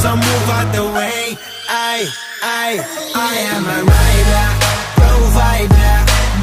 so move out the way. I am a rider, provider.